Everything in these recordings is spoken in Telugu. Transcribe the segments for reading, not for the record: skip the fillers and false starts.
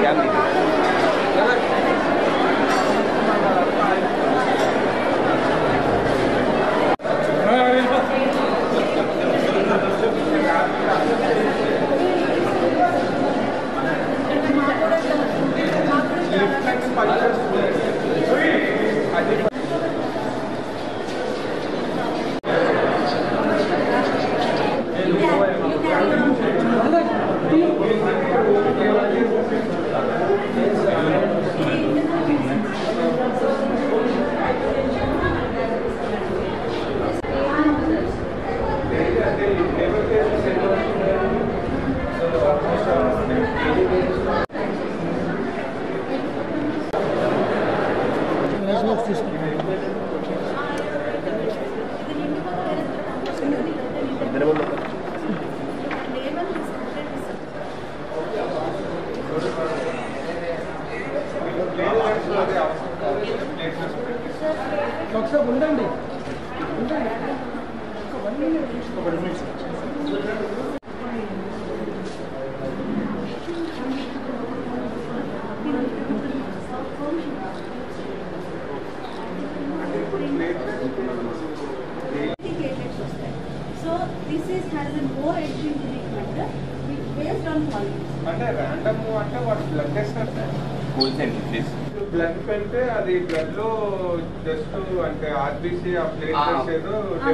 So this is has a more entry into the matter based on quality. అంటే random అంటే వాట్ బ్లడ్ టెస్ట్ అంటే స్కూల్స్ అండ్ ఫీస్ బ్లడ్ పెడితే అది బ్లడ్ లో జస్ట్ అంటే ఆర్బీసీ ఆ ప్లేట్లెట్స్ ఏదో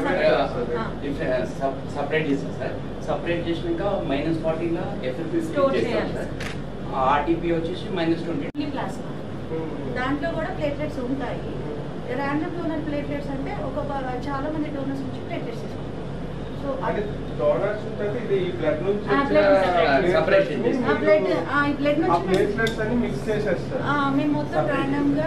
సపరేట్ చేస్తాం సార్. సపరేట్ చేసినాక -40 లా ఎఫ్ఎఫ్పి చేస్తాం సార్. ఆర్టీపీ వచ్చేసి -20 ప్లాస్మా. దాంట్లో కూడా ప్లేట్లెట్స్ ఉంటాయి. ర్యాండమ్ డోనర్ ప్లేట్లెట్స్ అంటే చాలా మంది డోనర్స్ నుంచి ప్లేట్లెట్స్ తీసుకుంటారు. సో అంటే డోనర్స్ ఉంటది ఇది ఈ బ్లడ్ నుంచి సెపరేషన్ ఈ బ్లడ్ నుంచి ప్లేట్లెట్స్ అన్ని మిక్స్ చేసేస్తారు. మేము మొత్తం ర్యాండమ్ గా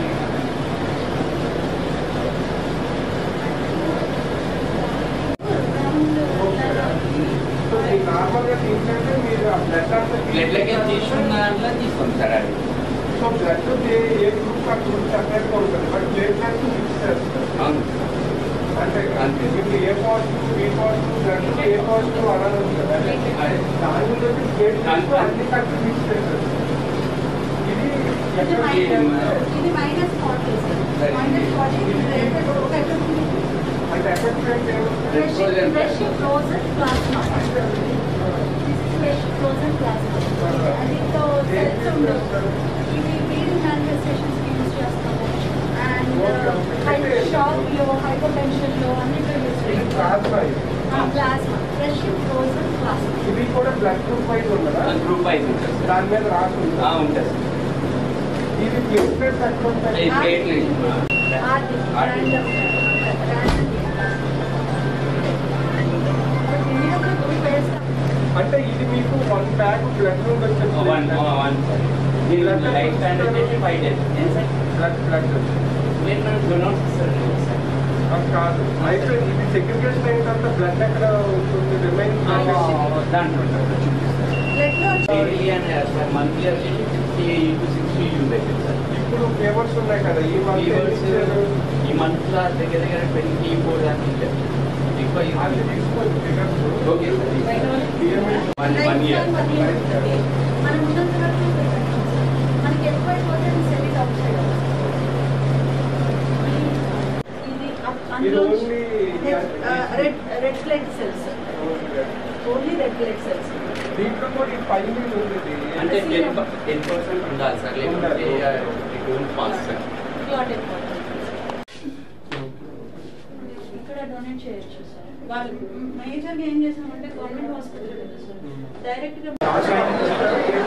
నార్మల్ గా తీసుకుంటే మీరు ఆ బ్లడ్ అంటే బ్లడ్ లెక్క తీసుకున్నారా తీసుకుంటారు అది. సో బ్లడ్ ఏ గ్రూప్ ఆ గ్రూప్ సెపరేట్ గా ఉంటుంది బట్ ప్లేట్లెట్స్ మిక్స్ చేస్తారు. అవును అంటే ఇప్పుడు A positive B positive blood A positive అలానే ఉంటుంది. దాని నుంచి ప్లేట్లెట్స్ అన్ని కలిపి మిక్స్ చేస్తారు. ఇది ఇది -40 అంటే ఎఫెక్ట్ అంటే fresh frozen plasma. Fresh frozen plasma అదితో సెల్స్ ఉండవు. ఇది బ్లీడింగ్ మానిఫెస్టేషన్స్ యూజ్ చేస్తాము అండ్ షాక్ లో హైపర్టెన్షన్ లో అన్నిట్లో యూజ్ చేస్తాము. Plasma fresh frozen plasma. ఇది కూడా బ్లడ్ గ్రూప్ వైజ్ ఉండదా? గ్రూప్ వైజ్ ఉంటుంది సార్. దాని మీద రాసి ఉంటుంది సార్. ఇది ప్లేట్లెట్స్ ఎక్కడ ఉంటాయి? అంటే ఇది మీకు 1 బ్యాగ్ బ్లడ్ నుండి వచ్చేది. లైఫ్ స్టాండ్ వచ్చేసి 5 days బ్లడ్ కాదు. అయితే ఇది సెగ్రిగేషన్ అయిన తర్వాత బ్లడ్ ఎక్కడ ఉంటుంది? రిమైనింగ్ దాంట్లో మంత్లీ వచ్చేసి 50 to 60 యూజ్ అవుతుంది సార్. ఇప్పుడు ఫేవర్స్ ఉన్నాయి కదా ఈ మంత్ లో దగ్గర దగ్గర 24 దాకా ఉంటాయి. ఎక్కువ ఓకే సార్. 1 year మనం మనకి ఎక్కువ అయిపోతే cell outside red blood cells. Only red blood cells. దీంట్లో కూడా ఈ పై మీద ఉంది అంటే 10% ఉండాలి సార్. లేకపోతే పాస్ సార్. ఇక్కడ డొనేట్ చేయొచ్చు సార్. వాళ్ళు మేజర్గా ఏం చేసామంటే గవర్నమెంట్ హాస్పిటల్ కదా సార్ డైరెక్ట్గా